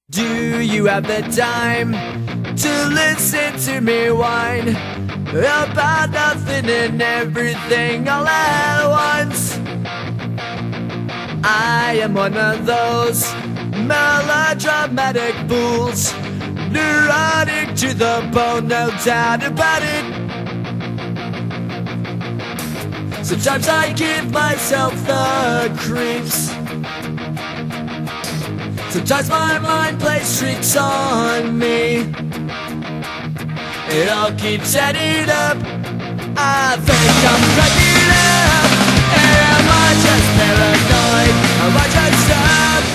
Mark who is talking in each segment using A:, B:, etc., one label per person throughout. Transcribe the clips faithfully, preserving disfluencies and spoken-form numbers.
A: Do you have the time to listen to me whine about nothing and everything all at once? I am one of those melodramatic fools, neurotic to the bone, no doubt about it. Sometimes I give myself the creeps. Sometimes my mind plays tricks on me. It all keeps adding up. I think I'm cracking up. Am I just paranoid? Am I just up?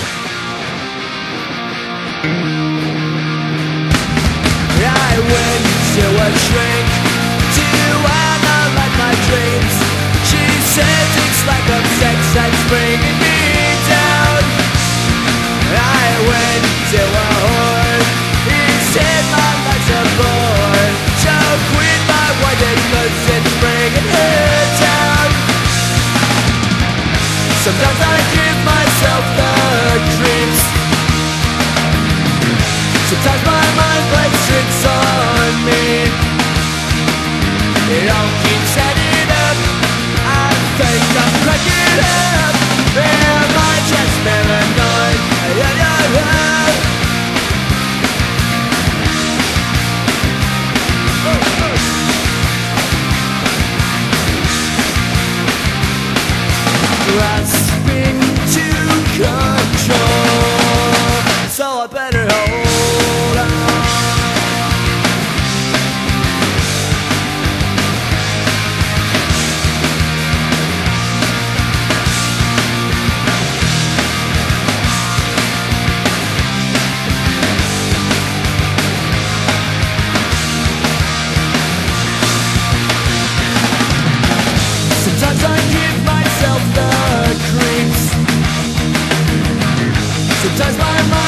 A: I went to a shrink to analyze my dreams. She says it's like a sex that's bringing me down. I went to a whore. He said my life's a bore. So quit my white cause it's bringing her down. Sometimes I give myself the creeps. Sometimes my mind plays tricks on me. It all keeps adding up. I think I'm cracking up. Am I just paranoid? Yeah, yeah, yeah. Grasping to control, so I better hold on. Sometimes I give myself the creeps. Sometimes my mind